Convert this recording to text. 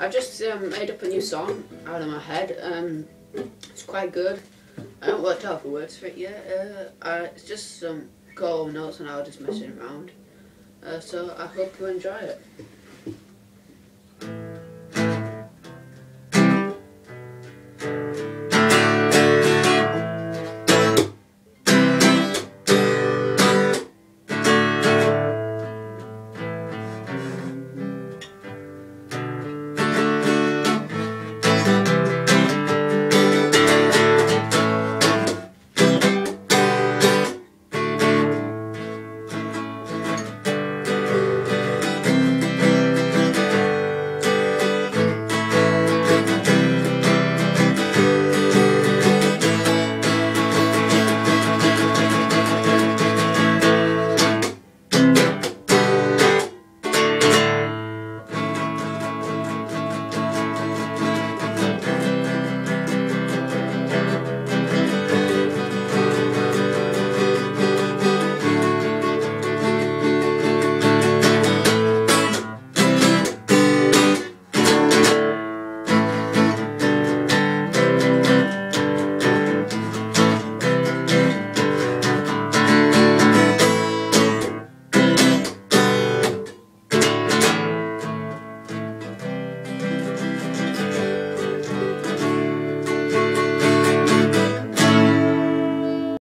I've just made up a new song out of my head. It's quite good. I haven't worked out the words for it yet. It's just some cool notes and I was just messing around. So I hope you enjoy it.